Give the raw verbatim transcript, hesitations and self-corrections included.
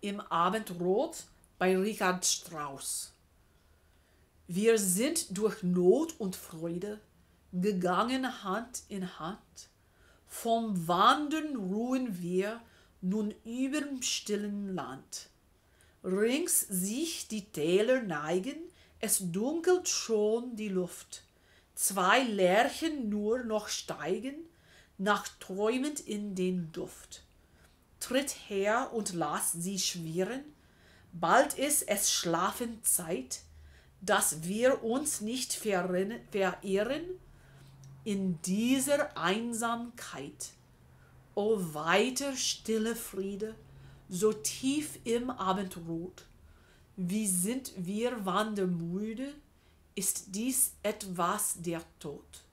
im Abendrot bei Richard Strauss. Wir sind durch Not und Freude gegangen Hand in Hand. Vom Wandern ruhen wir nun überm stillen Land. Rings sich die Täler neigen, es dunkelt schon die Luft. Zwei Lerchen nur noch steigen, nachträumend in den Duft. Tritt her und lass sie schwirren, bald ist es Schlafenzeit, dass wir uns nicht verirren in dieser Einsamkeit. O weiter stille Friede, so tief im Abendrot, wie sind wir wandermüde, ist dies etwas der Tod.